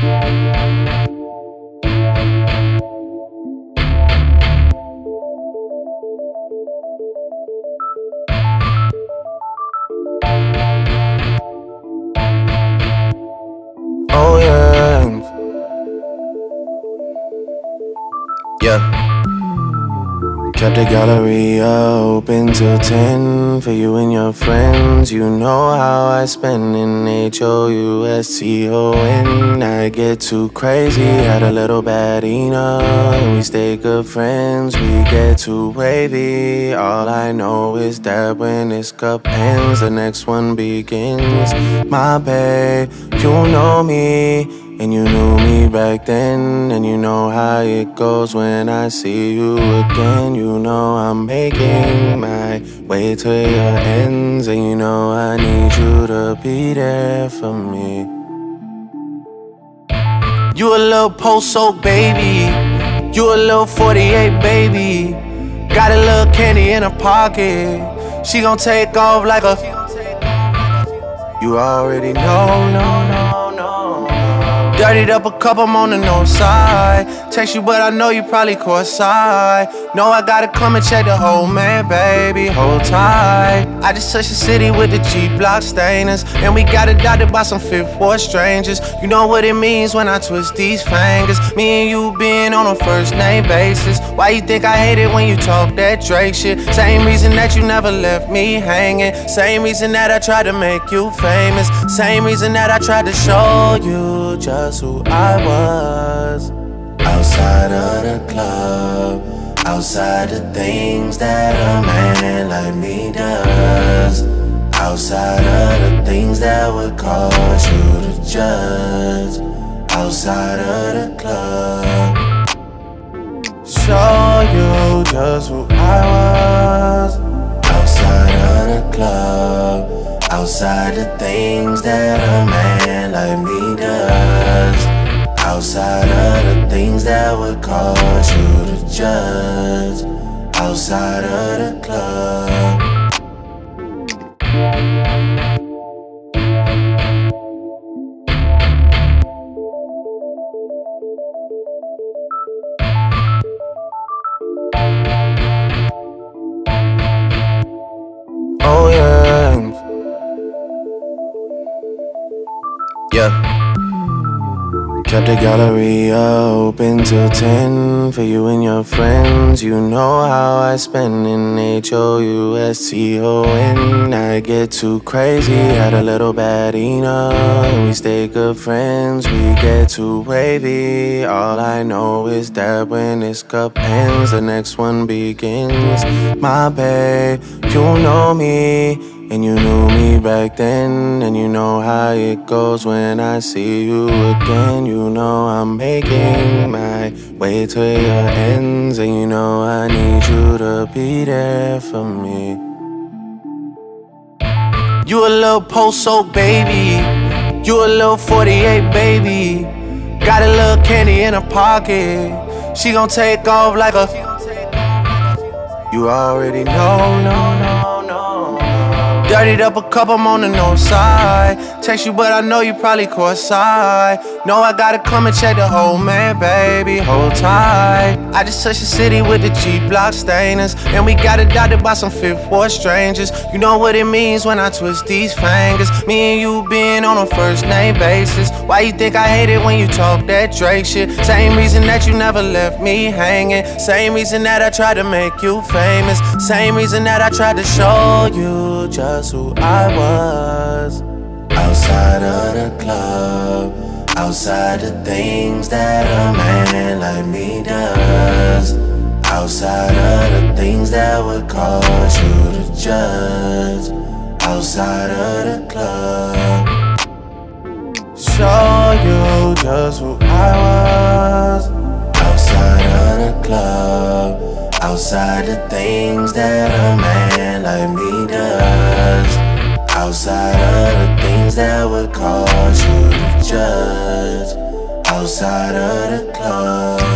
Oh yeah, yeah. Kept the gallery open till 10 for you and your friends. You know how I spend in HOUSTON. I get too crazy, had a little bad enough, and we stay good friends. We get too wavy. All I know is that when this cup ends, the next one begins. My babe, you know me, and you knew me back then, and you know how it goes when I see you again. You know I'm making my way to your ends, and you know I need you to be there for me. You a little post-soak baby, you a little 48 baby. Got a little candy in her pocket, she gon' take off like a. You already know, no. Dirtied up a cup, I'm on the north side. Text you, but I know you probably caught side. No, I gotta come and check the whole man, baby, hold tight. I just touched the city with the G-block stainers, and we got adopted by some Fifth Ward strangers. You know what it means when I twist these fingers. Me and you being on a first name basis. Why you think I hate it when you talk that Drake shit? Same reason that you never left me hanging. Same reason that I tried to make you famous. Same reason that I tried to show you just who I was. Outside of the club, outside the things that a man like me does, outside of the things that would cause you to judge, outside of the club, show you just who I was. Outside of the club, outside the things that a man like me does, outside of the things that would cause you to judge, outside of the club. Oh yeah, yeah. Kept the gallery open till 10 for you and your friends. You know how I spend in HOUSTON. I get too crazy, had a little bad enough, and we stay good friends. We get too wavy. All I know is that when this cup ends, the next one begins. My babe, you know me, and you knew me back then, and you know how it goes when I see you again. You know I'm making my way to your ends, and you know I need you to be there for me. You a little post-soak baby, you a little 48 baby. Got a little candy in her pocket, she gon' take off like a. You already know, no. Dirtied up a cup, I'm on the north side. Text you, but I know you probably caught side. No, I gotta come and check the whole man, baby, hold tight. I just touched the city with the G-block stainers, and we got adopted by some Fifth Ward strangers. You know what it means when I twist these fingers. Me and you being on a first name basis. Why you think I hate it when you talk that Drake shit? Same reason that you never left me hanging. Same reason that I tried to make you famous. Same reason that I tried to show you just who I was. Outside of the club, outside the things that a man like me does, outside of the things that would cause you to judge, outside of the club, show you just who I was. Outside of the club, outside the things that a man like me does, outside of the things that would cause you to judge, outside of the club.